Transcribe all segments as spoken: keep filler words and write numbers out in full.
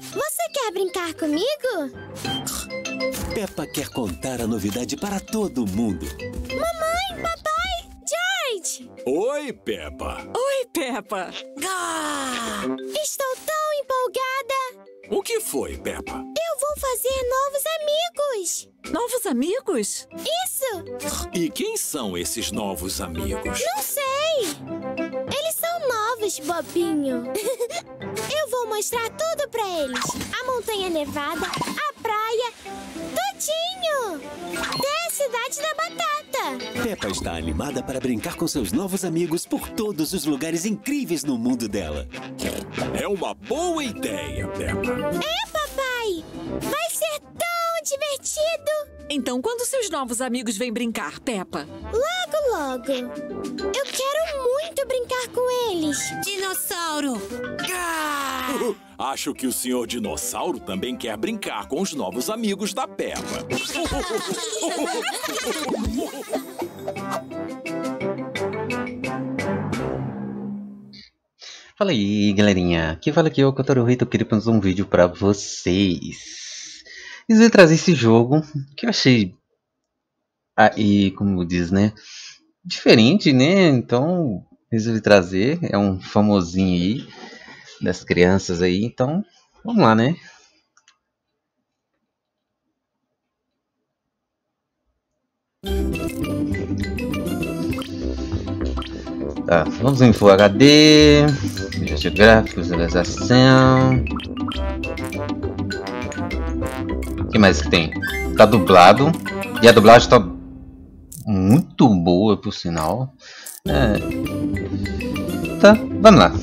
Você quer brincar comigo? Peppa quer contar a novidade para todo mundo. Mamãe, papai, George! Oi, Peppa. Oi, Peppa. Ah! Estou tão empolgada! O que foi, Peppa? Eu vou fazer novos amigos! Novos amigos? Isso! E quem são esses novos amigos? Não sei! Eles são novos, bobinho! Eu vou mostrar tudo pra eles! A montanha nevada, a praia, tudinho! Até a cidade da batata! Peppa está animada para brincar com seus novos amigos por todos os lugares incríveis no mundo dela. É uma boa ideia, Peppa. É, papai! Vai ser tão divertido! Então, quando seus novos amigos vêm brincar, Peppa? Logo, logo! Eu quero muito brincar com eles! Dinossauro! Acho que o senhor Dinossauro também quer brincar com os novos amigos da Peppa. Fala aí, galerinha. Aqui fala aqui, o Kotaro Rei. Eu queria fazer um vídeo pra vocês. Resolvi trazer esse jogo que eu achei aí, como diz, né, diferente, né? Então resolvi trazer. É um famosinho aí das crianças aí. Então vamos lá, né? Tá, vamos em Full H D, vídeo gráfico, visualização. O que mais que tem? Tá dublado. E a dublagem tá muito boa, por sinal. É... Tá, vamos lá.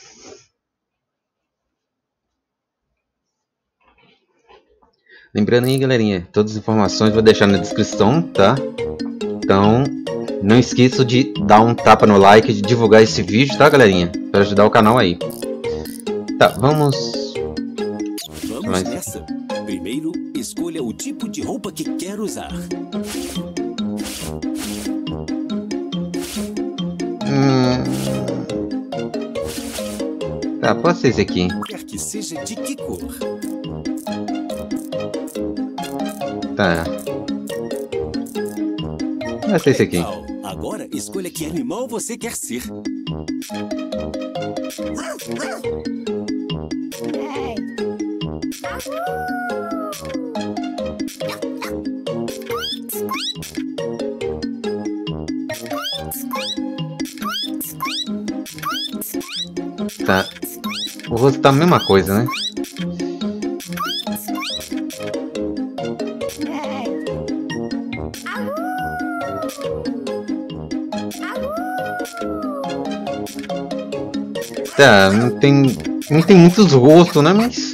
Lembrando aí, galerinha, todas as informações eu vou deixar na descrição, tá? Então, não esqueça de dar um tapa no like e de divulgar esse vídeo, tá, galerinha? Para ajudar o canal aí. Tá, vamos... Vamos Mas... nessa. Primeiro, escolha o tipo de roupa que quer usar. Hum... Tá, pode ser esse aqui. Quer que seja de que cor? Tá. Vai ser esse aqui. Legal. Agora, escolha que animal você quer ser. Tá. O rosto tá a mesma coisa, né? Tá, não tem, não tem muitos rostos, né, mas...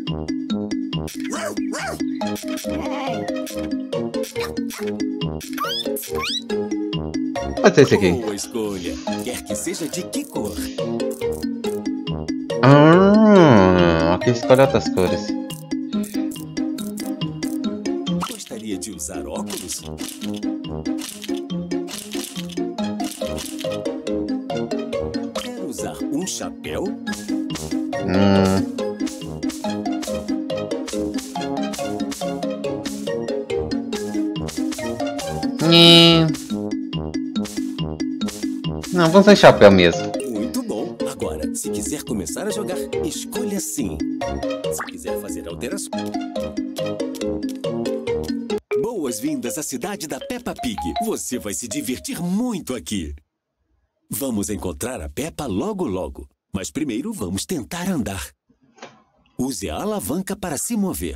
Pode ser esse aqui. Boa escolha. Quer que seja de que cor? Ah, aqui escolhe outras cores. Gostaria de usar óculos? Quer usar um chapéu? Hum. Nhê. Não, vamos sem chapéu mesmo. Muito bom. Agora, se quiser começar a jogar, escolha sim. Se quiser fazer alterações... Boas-vindas à cidade da Peppa Pig. Você vai se divertir muito aqui. Vamos encontrar a Peppa logo logo. Mas primeiro vamos tentar andar. Use a alavanca para se mover.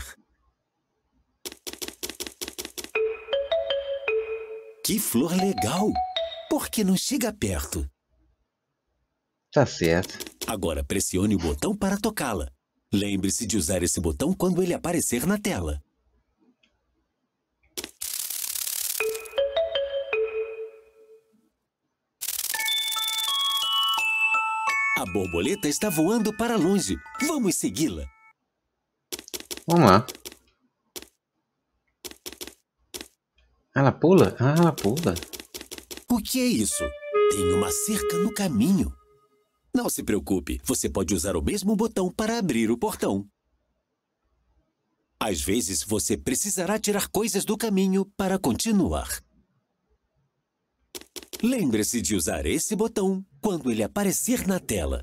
Que flor legal! Por que não chega perto? Tá certo. Agora pressione o botão para tocá-la. Lembre-se de usar esse botão quando ele aparecer na tela. A borboleta está voando para longe. Vamos segui-la. Vamos lá. Ela pula? Ah, ela pula. O que é isso? Tem uma cerca no caminho. Não se preocupe, você pode usar o mesmo botão para abrir o portão. Às vezes, você precisará tirar coisas do caminho para continuar. Lembre-se de usar esse botão quando ele aparecer na tela.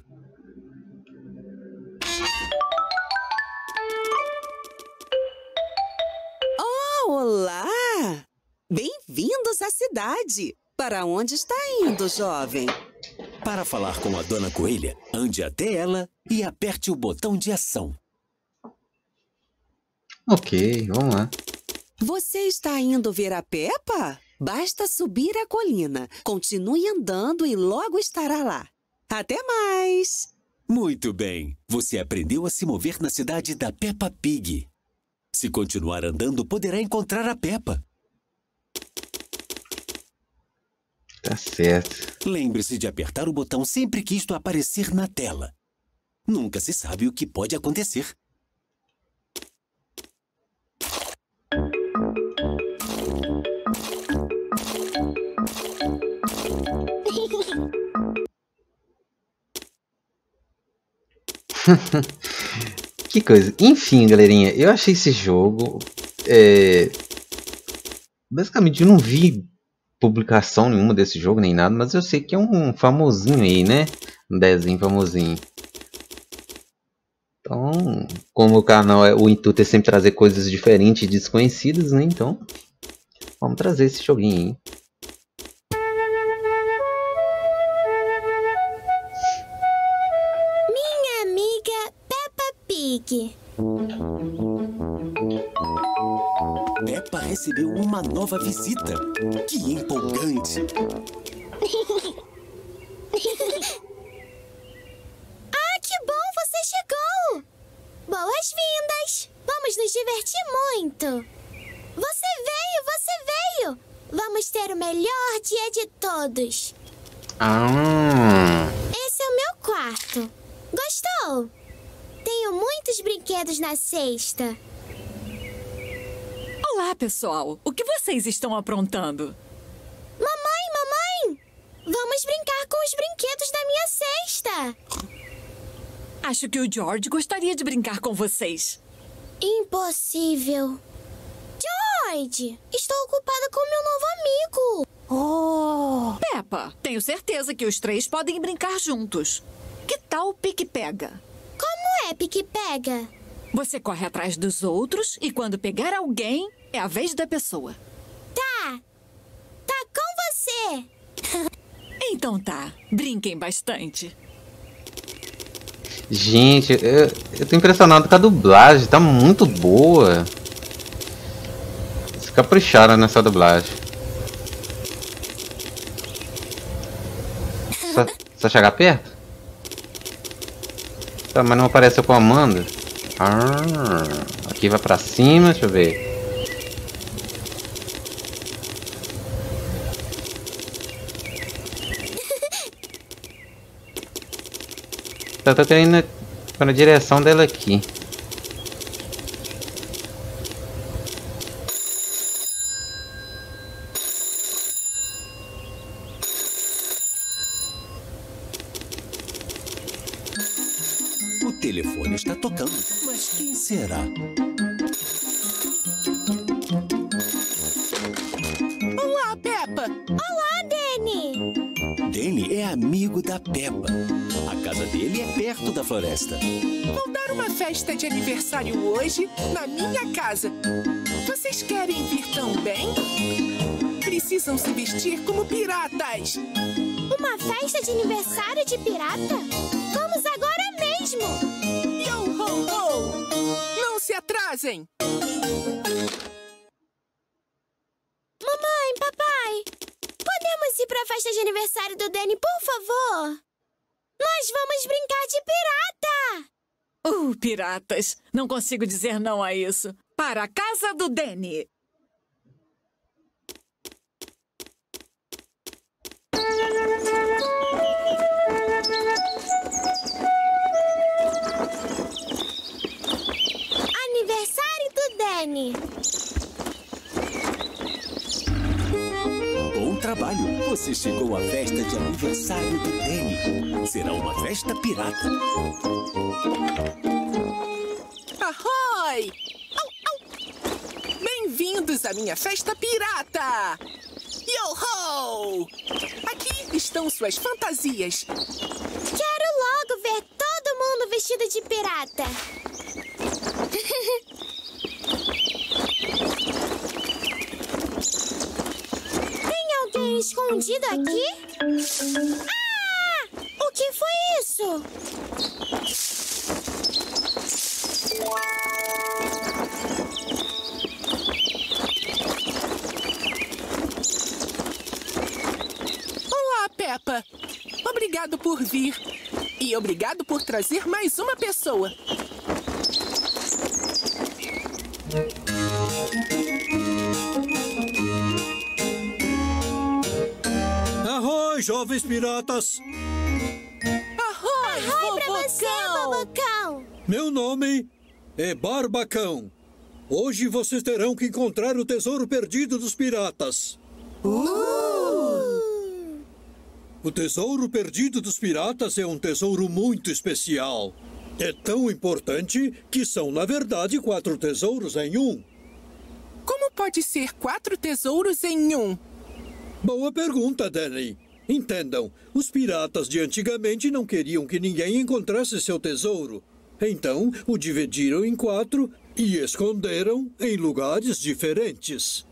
Oh, olá! Bem-vindos à cidade! Para onde está indo, jovem? Para falar com a Dona Coelha, ande até ela e aperte o botão de ação. Ok, vamos lá. Você está indo ver a Peppa? Basta subir a colina. Continue andando e logo estará lá. Até mais! Muito bem, você aprendeu a se mover na cidade da Peppa Pig. Se continuar andando, poderá encontrar a Peppa. Tá certo. Lembre-se de apertar o botão sempre que isto aparecer na tela. Nunca se sabe o que pode acontecer. Que coisa. Enfim, galerinha, eu achei esse jogo... É... Basicamente, eu não vi publicação nenhuma desse jogo, nem nada, mas eu sei que é um famosinho aí, né? Um desenho famosinho. Então, como o canal, é, o intuito é sempre trazer coisas diferentes e desconhecidas, né? Então, vamos trazer esse joguinho aí. Minha amiga Peppa Pig. Peppa recebeu uma nova visita. Que empolgante! Ah, que bom, você chegou! Boas-vindas! Vamos nos divertir muito! Você veio, você veio! Vamos ter o melhor dia de todos! Ah, Esse é o meu quarto. Gostou? Tenho muitos brinquedos na cesta. Olá, pessoal. O que vocês estão aprontando? Mamãe, mamãe! Vamos brincar com os brinquedos da minha cesta! Acho que o George gostaria de brincar com vocês. Impossível! George! Estou ocupada com meu novo amigo! Oh! Peppa, tenho certeza que os três podem brincar juntos. Que tal o pique-pega? Como é pique-pega? Você corre atrás dos outros e quando pegar alguém, é a vez da pessoa. Tá! Tá com você! Então tá, brinquem bastante. gente, eu, eu tô impressionado com a dublagem, tá muito boa. Eles capricharam nessa dublagem. Só, só chegar perto? Tá, mas não aparece o comando. Ah, aqui vai pra cima, deixa eu ver. Eu tô querendo ir para a direção dela aqui. O telefone está tocando, mas quem será? Olá, Peppa! Olá, Danny! Danny é amigo da Peppa. A casa dele é perto da floresta. Vou dar uma festa de aniversário hoje na minha casa. Vocês querem vir também? Precisam se vestir como piratas. Uma festa de aniversário de pirata? Vamos agora mesmo! Yo, ho, ho! Não se atrasem! Mamãe, papai, podemos ir para a festa de aniversário do Danny, por favor? Nós vamos brincar de pirata! Uh, piratas! Não consigo dizer não a isso. Para a casa do Danny! Aniversário do Danny! Bom trabalho! Você chegou à festa de aniversário do Danny. Será uma festa pirata. Ahoy! Au, Bem-vindos à minha festa pirata! Yo-ho! Aqui estão suas fantasias. Quero logo ver todo mundo vestido de pirata. Tem alguém escondido aqui? Ah! O que foi isso? Olá, Peppa. Obrigado por vir. E obrigado por trazer mais uma pessoa. Arroi, jovens piratas! Arroi, Oi pra você, Bobocão! Bobocão! Meu nome é Barbacão. Hoje vocês terão que encontrar o tesouro perdido dos piratas. Uh! O tesouro perdido dos piratas é um tesouro muito especial. É tão importante que são, na verdade, quatro tesouros em um. Como pode ser quatro tesouros em um? Boa pergunta, Danny. Entendam, os piratas de antigamente não queriam que ninguém encontrasse seu tesouro. Então, o dividiram em quatro e esconderam em lugares diferentes.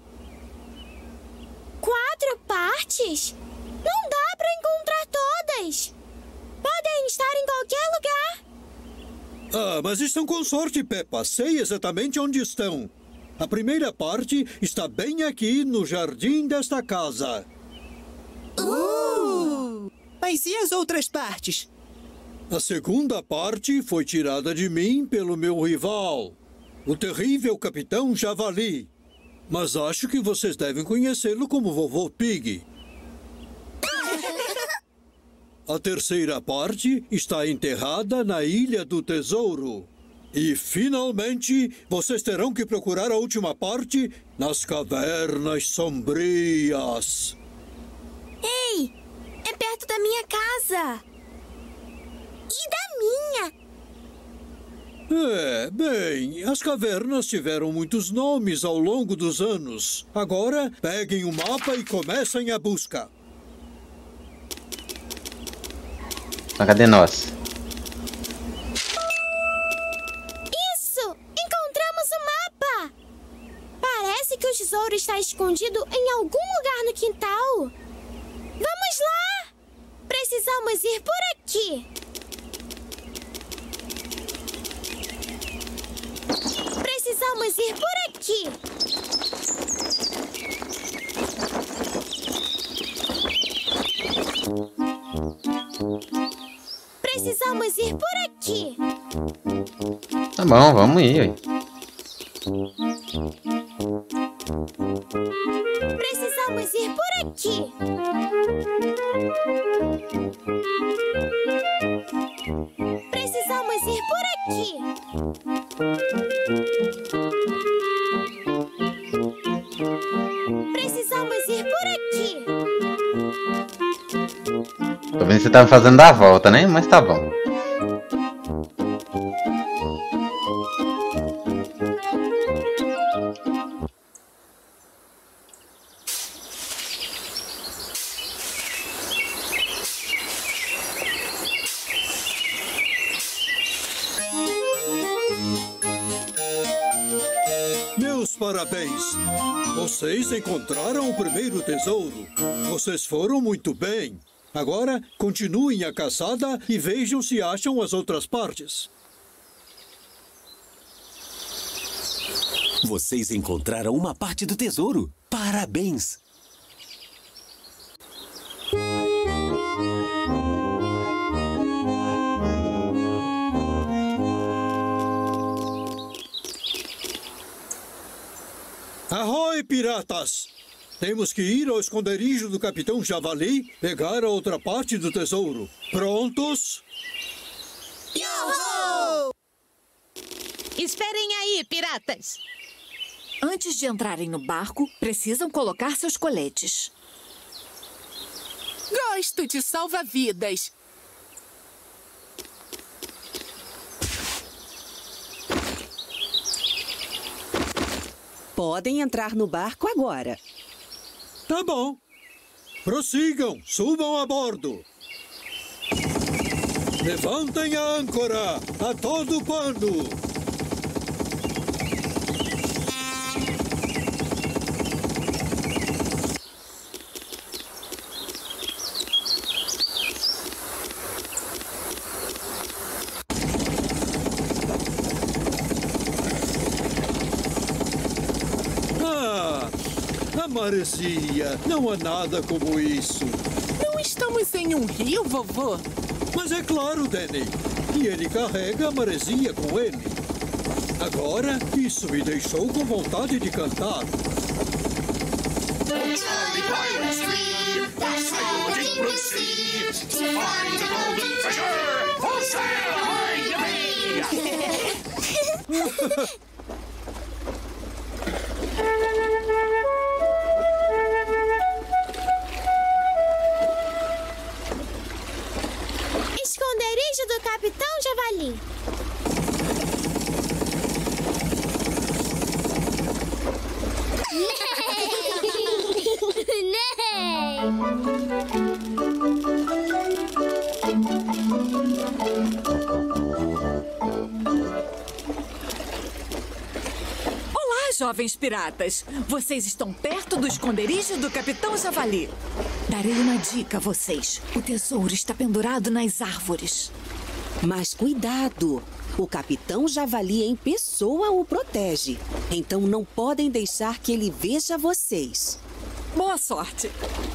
Quatro partes? Não dá pra encontrar todas. Podem estar em qualquer lugar. Ah, mas estão com sorte, Peppa. Sei exatamente onde estão. A primeira parte está bem aqui no jardim desta casa. Uh! Mas e as outras partes? A segunda parte foi tirada de mim pelo meu rival, o terrível Capitão Javali. Mas acho que vocês devem conhecê-lo como Vovô Pig. A terceira parte está enterrada na Ilha do Tesouro. E, finalmente, vocês terão que procurar a última parte nas Cavernas Sombrias. Ei, é perto da minha casa. E da minha. É, bem, as cavernas tiveram muitos nomes ao longo dos anos. Agora, peguem o mapa e comecem a busca. Mas cadê nós? Isso! Encontramos o mapa! Parece que o tesouro está escondido em algum lugar no quintal. Vamos lá! Precisamos ir por aqui. Precisamos ir por aqui. Precisamos ir por aqui. Tá bom, vamos ir. Aí. Precisamos ir por aqui. Precisamos ir por aqui. Precisamos ir por aqui. Tô vendo que você tá fazendo a volta, né? Mas tá bom. Meus parabéns! Vocês encontraram o primeiro tesouro. Vocês foram muito bem. Agora, continuem a caçada e vejam se acham as outras partes. Vocês encontraram uma parte do tesouro. Parabéns! Arroi, piratas! Temos que ir ao esconderijo do Capitão Javali, pegar a outra parte do tesouro. Prontos? Yo-ho! Esperem aí, piratas! Antes de entrarem no barco, precisam colocar seus coletes. Gosto de salva-vidas. Podem entrar no barco agora. Tá bom. Prossigam, subam a bordo. Levantem a âncora a todo pano. Ah, a maresia. Não há nada como isso. Não estamos em um rio, vovô? Mas é claro, Danny. E ele carrega a maresia com ele. Agora, isso me deixou com vontade de cantar. Esconderijo do Capitão Javali. Olá, jovens piratas. Vocês estão perto do esconderijo do Capitão Javali. Darei uma dica a vocês. O tesouro está pendurado nas árvores. Mas cuidado! O Capitão Javali em pessoa o protege. Então não podem deixar que ele veja vocês. Boa sorte.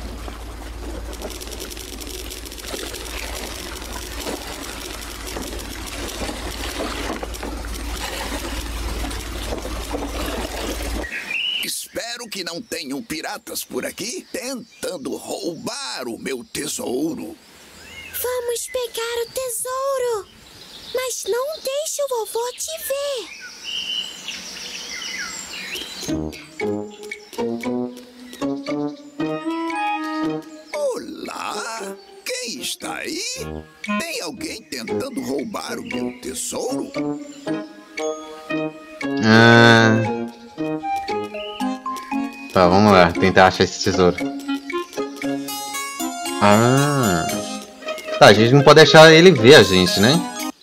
Espero que não tenham piratas por aqui tentando roubar o meu tesouro. Vamos pegar o tesouro. Mas não deixe o vovô te ver. Olá! Quem está aí? Tem alguém tentando roubar o meu tesouro? Ah... Tá, vamos lá, tentar achar esse tesouro. Ah... Tá, a gente não pode deixar ele ver a gente, né?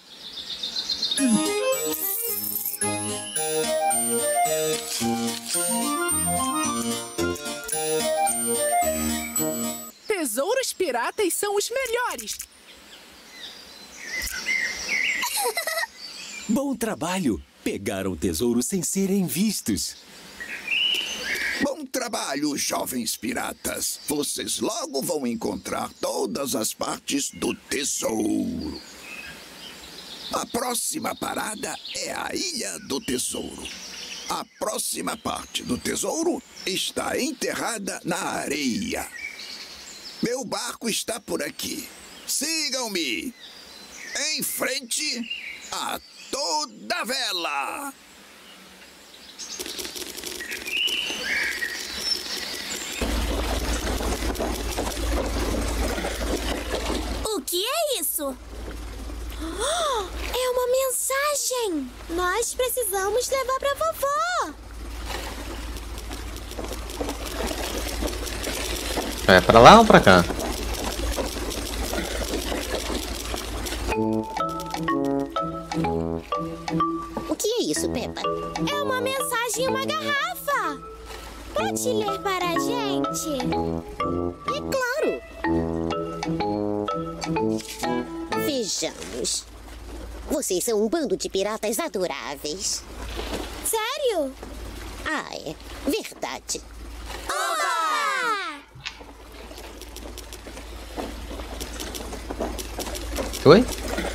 Tesouros piratas são os melhores. Bom trabalho! Pegaram o tesouro sem serem vistos. Bom trabalho, jovens piratas. Vocês logo vão encontrar todas as partes do tesouro. A próxima parada é a Ilha do Tesouro. A próxima parte do tesouro está enterrada na areia. Meu barco está por aqui. Sigam-me. Em frente a toda vela. O que é isso? Oh, é uma mensagem. Nós precisamos levar para vovó. É pra lá ou pra cá? O que é isso, Peppa? É uma mensagem em uma garrafa. Pode ler para a gente? É claro. Vejamos. Vocês são um bando de piratas adoráveis. Sério? Ah, é. Verdade. Oba! Oi?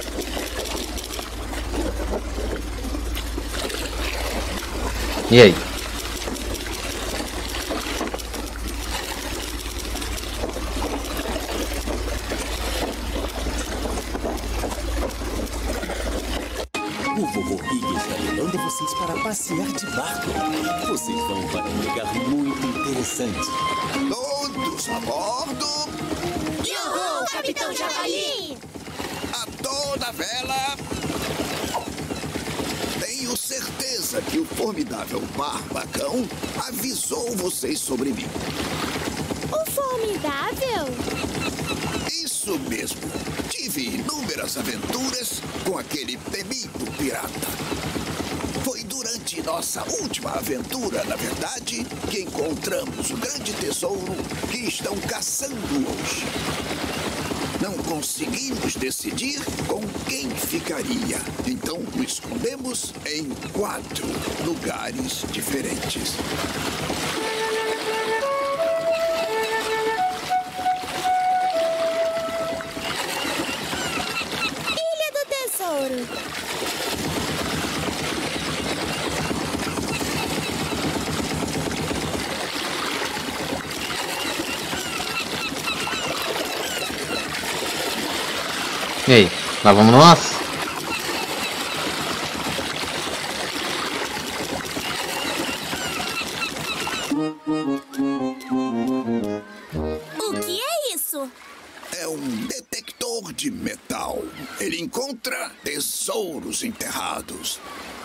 E aí? O vovô Pig está levando vocês para passear de barco. Vocês vão para um lugar muito interessante. Todos a bordo. Yuhu, Capitão Javali! A toda vela. Tenho certeza certeza que o formidável Barbacão avisou vocês sobre mim. O formidável? Isso mesmo. Tive inúmeras aventuras com aquele temido pirata. Foi durante nossa última aventura, na verdade, que encontramos o grande tesouro que estão caçando hoje. Não conseguimos decidir com quem ficaria. Então o escondemos em quatro lugares diferentes. Ilha do Tesouro. E aí, lá vamos nós? O que é isso? É um detector de metal. Ele encontra tesouros enterrados.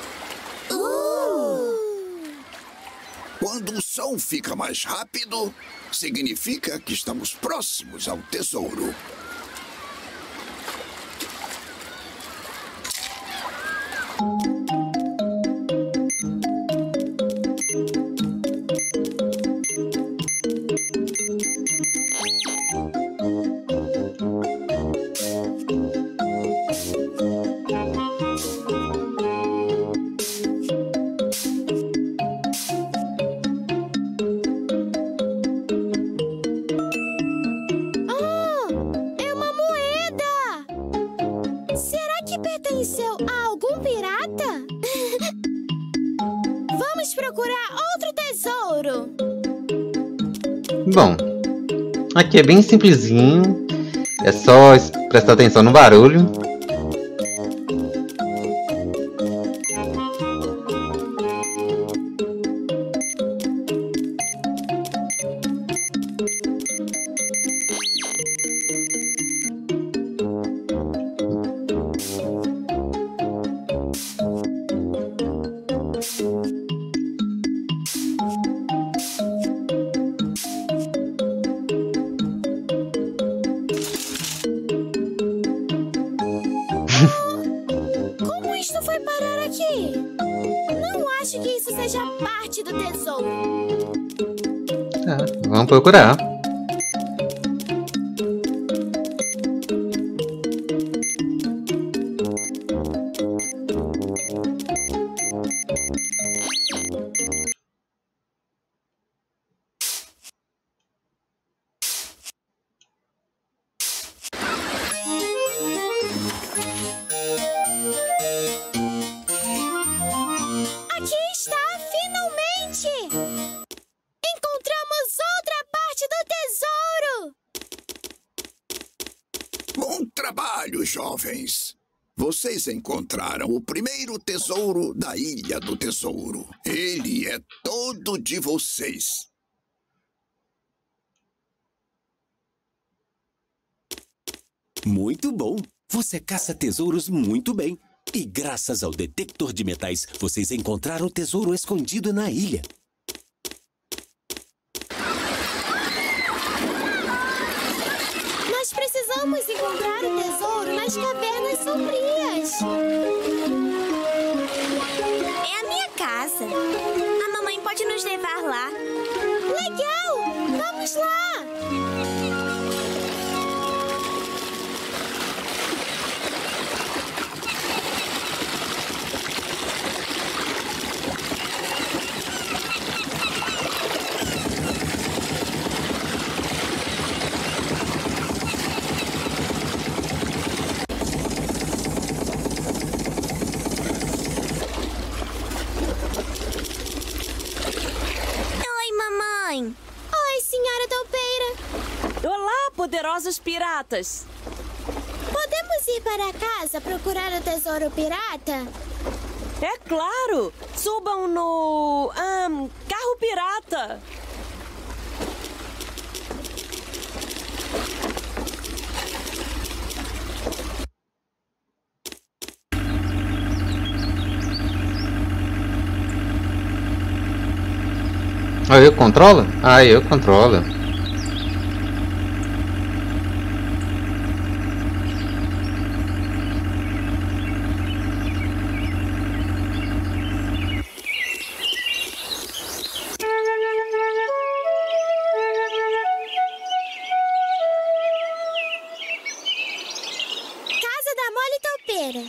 Uh! Quando o som fica mais rápido, significa que estamos próximos ao tesouro. Pertenceu a algum pirata? Vamos procurar outro tesouro. Bom, aqui é bem simplesinho. É só prestar atenção no barulho. Como isto foi parar aqui? Não acho que isso seja parte do tesouro. Tá, vamos procurar. Aqui está, finalmente! Encontramos outra parte do tesouro! Bom trabalho, jovens! Vocês encontraram o primeiro tesouro da Ilha do Tesouro. Ele é todo de vocês. Muito bom! Você caça tesouros muito bem. E graças ao detector de metais, vocês encontraram o tesouro escondido na ilha. Nós precisamos encontrar o tesouro nas cavernas sombrias. É a minha casa. A mamãe pode nos levar lá. Legal! Vamos lá! Oi, senhora topeira. Olá, poderosos piratas. Podemos ir para casa procurar o tesouro pirata? É claro. Subam no... Um, carro pirata. Ah, eu controlo? Ah, eu controlo. Casa da Mole Topeira.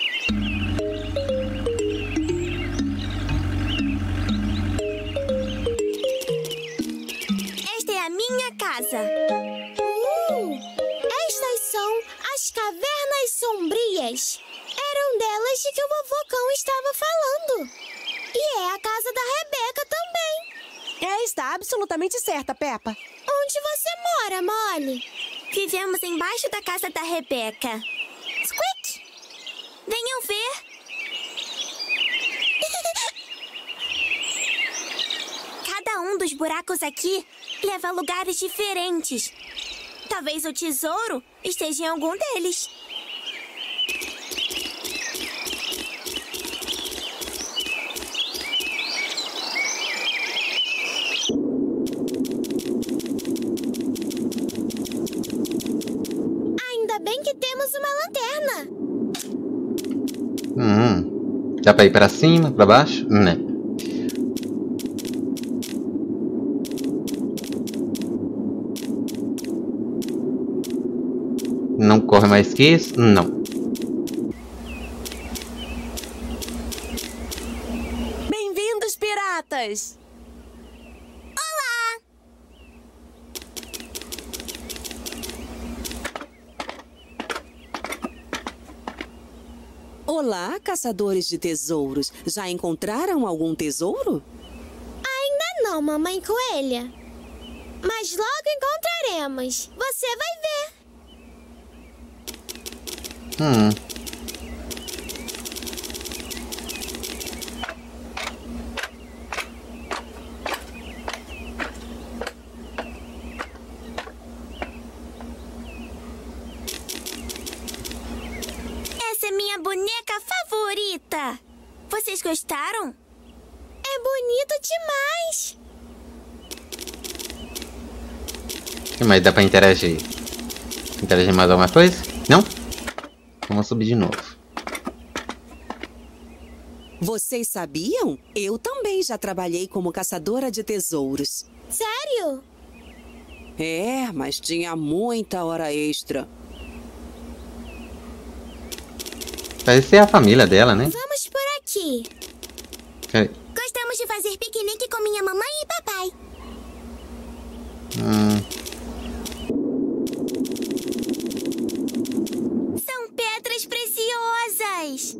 Esta é a minha casa. Uh, estas são as Cavernas Sombrias. Eram delas de que o vovô Cão estava falando. E é a casa da Rebeca também. É, está absolutamente certa, Peppa. Onde você mora, Molly? Vivemos embaixo da casa da Rebeca. Squeak! Venham ver. Cada um dos buracos aqui leva a lugares diferentes. Talvez o tesouro esteja em algum deles. Ainda bem que temos uma lanterna. Hum. Dá pra ir pra cima, pra baixo? Né. Não corre mais que isso? Não. Bem-vindos, piratas! Olá! Olá, caçadores de tesouros. Já encontraram algum tesouro? Ainda não, mamãe coelha. Mas logo encontraremos. Você vai ver. Hum. Essa é minha boneca favorita. Vocês gostaram? É bonito demais. Mas dá pra interagir. Interagir mais alguma coisa? Não? Vamos subir de novo. Vocês sabiam? Eu também já trabalhei como caçadora de tesouros. Sério? É, mas tinha muita hora extra. Parece ser a família dela, né? Vamos por aqui. Peraí. Gostamos de fazer piquenique com minha mamãe e papai. Hum. São pedras preciosas.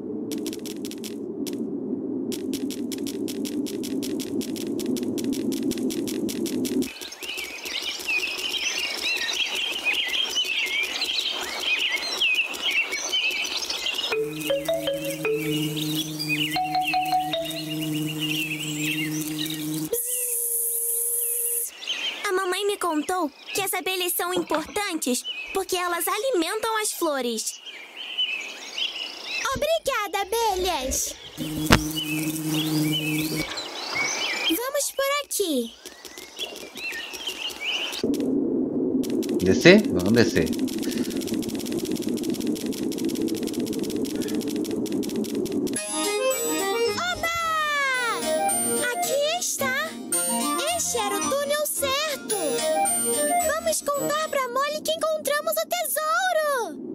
A mamãe me contou que as abelhas são importantes porque elas alimentam as flores. Obrigada, abelhas. Vamos por aqui. Descer? Vamos descer. Oba! Aqui está. Este era o túnel certo. Vamos contar pra Molly que encontramos o tesouro.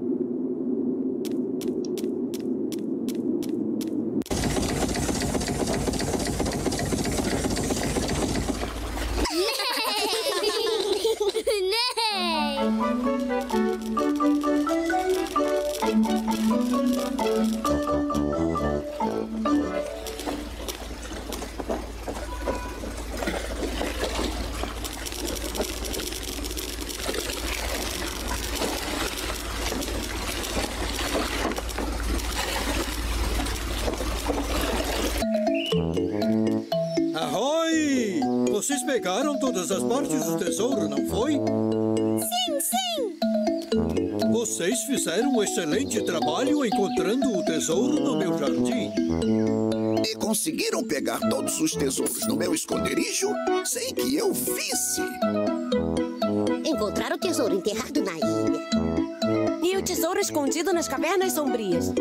Ahoy! Vocês pegaram todas as partes do tesouro, não foi? Sim, sim. Vocês fizeram um excelente trabalho encontrando o tesouro no meu jardim. E conseguiram pegar todos os tesouros no meu esconderijo sem que eu visse. Encontraram o tesouro enterrado na ilha. E o tesouro escondido nas cavernas sombrias.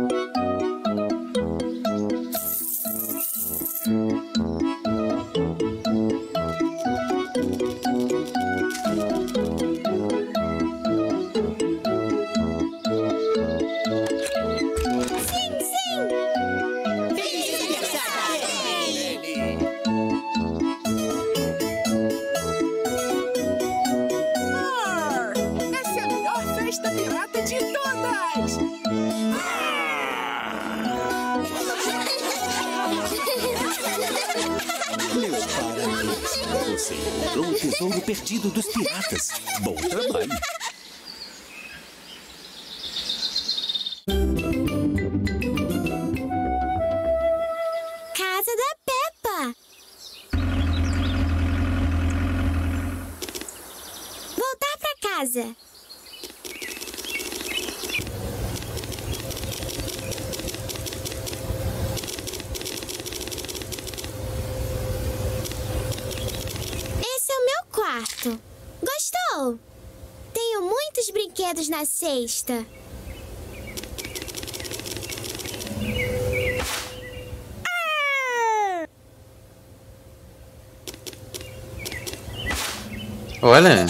Meus parabéns. Você encontrou o tesouro perdido dos piratas. Bom trabalho. Casa da Peppa. Voltar pra casa. Quarto. Gostou? Tenho muitos brinquedos na cesta. Olha.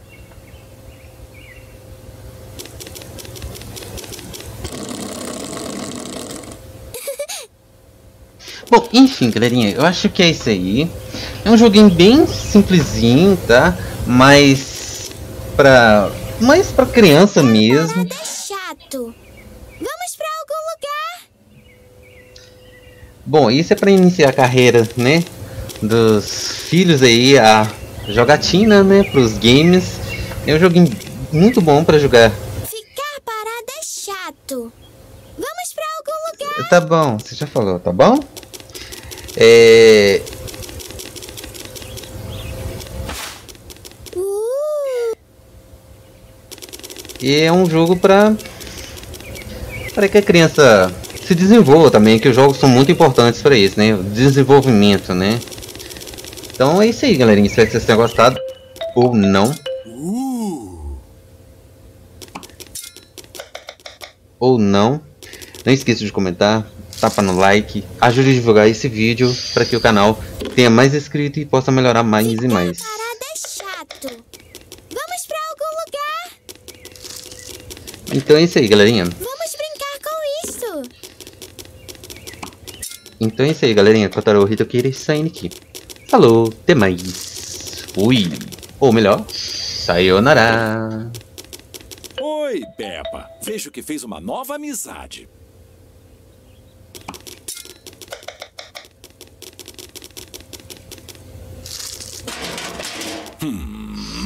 Bom, enfim, galerinha, eu acho que é isso aí. É um joguinho bem simplesinho, tá? Mas pra, mais pra criança mesmo. É chato. Vamos pra algum lugar. Bom, isso é pra iniciar a carreira, né? Dos filhos aí, a jogatina, né? Pros games. É um joguinho muito bom pra jogar. Ficar parado é chato. Vamos pra algum lugar. Tá bom, você já falou, tá bom? É... E é um jogo para para que a criança se desenvolva também, que os jogos são muito importantes para isso, né? O desenvolvimento, né? Então é isso aí, galerinha. Espero que vocês tenham gostado ou não. Uh. Ou não. Não esqueça de comentar, tapa no like, ajude a divulgar esse vídeo para que o canal tenha mais inscritos e possa melhorar mais e mais. Então é isso aí, galerinha. Vamos brincar com isso. Então é isso aí, galerinha. Kotaro Hitokiri saindo aqui. Falou, até mais. Fui. Ou melhor, sayonara. Oi, Peppa. Vejo que fez uma nova amizade. Hum...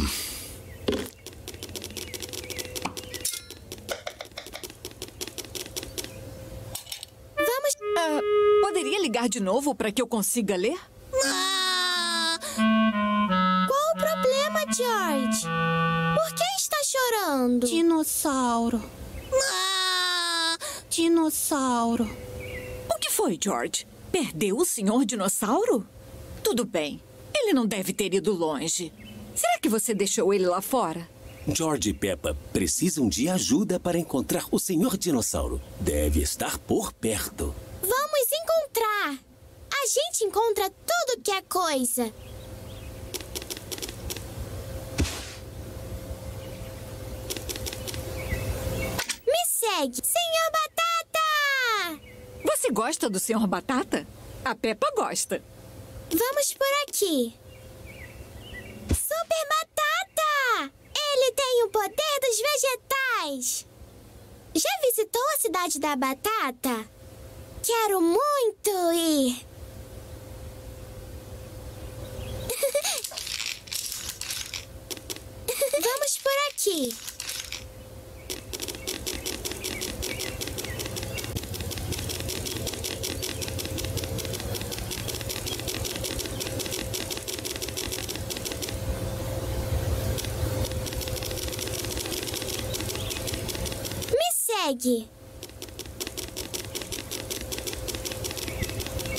Uh, poderia ligar de novo para que eu consiga ler? Ah! Qual o problema, George? Por que está chorando? Dinossauro. Ah! Dinossauro. O que foi, George? Perdeu o senhor dinossauro? Tudo bem. Ele não deve ter ido longe. Será que você deixou ele lá fora? George e Peppa precisam de ajuda para encontrar o senhor dinossauro. Deve estar por perto. Vamos encontrar. A gente encontra tudo que é coisa. Me segue, senhor Batata! Você gosta do senhor Batata? A Peppa gosta. Vamos por aqui. Super Batata! Ele tem o poder dos vegetais. Já visitou a cidade da batata? Quero muito ir. Vamos por aqui. Me segue.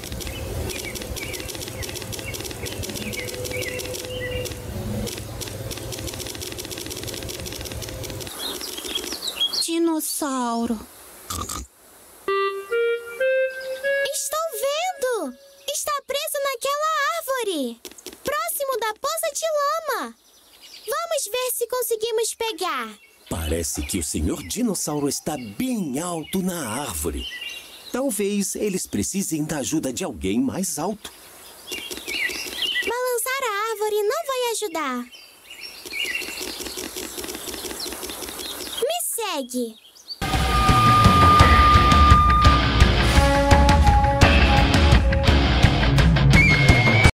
dinossauro. Estou vendo! Está preso naquela árvore, próximo da poça de lama. Vamos ver se conseguimos pegar. Parece que o senhor dinossauro está bem alto na árvore. Talvez eles precisem da ajuda de alguém mais alto. Balançar a árvore não vai ajudar. Me segue.